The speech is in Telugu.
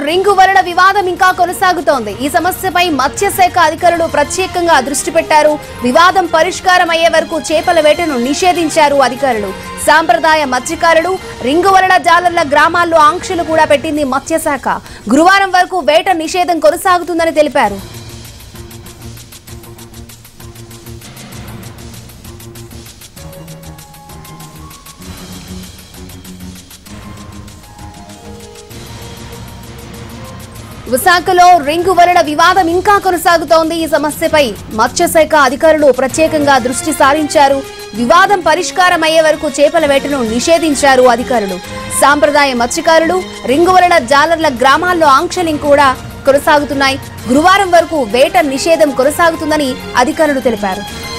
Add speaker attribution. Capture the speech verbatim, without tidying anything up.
Speaker 1: రింగు వలన వివాదం ఇంకా కొనసాగుతోంది. ఈ సమస్యపై మత్స్యశాఖ అధికారులు ప్రత్యేకంగా దృష్టి పెట్టారు. వివాదం పరిష్కారం అయ్యే వరకు చేపల వేటను నిషేధించారు అధికారులు. సాంప్రదాయ మత్స్యకారులు రింగు వలన జాలర్ల గ్రామాల్లో ఆంక్షలు కూడా పెట్టింది మత్స్యశాఖ. గురువారం వరకు వేట నిషేధం కొనసాగుతుందని తెలిపారు. విశాఖలో రింగు వలన వివాదం ఇంకా కొనసాగుతోంది. ఈ సమస్యపై మత్స్యశాఖ అధికారులు ప్రత్యేకంగా దృష్టి సారించారు. వివాదం పరిష్కారం అయ్యే వరకు చేపల వేటను నిషేధించారు అధికారులు. సాంప్రదాయ మత్స్యకారులు రింగు వలన జాలర్ల గ్రామాల్లో ఆంక్షలు కూడా కొనసాగుతున్నాయి. గురువారం వరకు వేట నిషేధం కొనసాగుతుందని అధికారులు తెలిపారు.